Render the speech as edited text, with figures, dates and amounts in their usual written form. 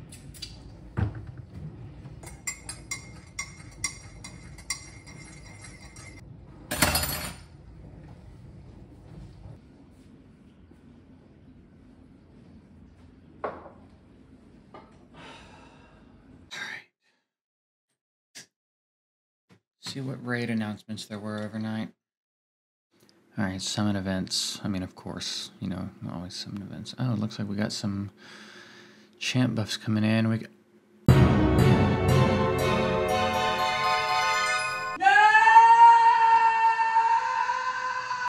See what raid announcements there were overnight. Alright, summon events. I mean, of course, you know, always summon events. Oh, it looks like we got some champ buffs coming in.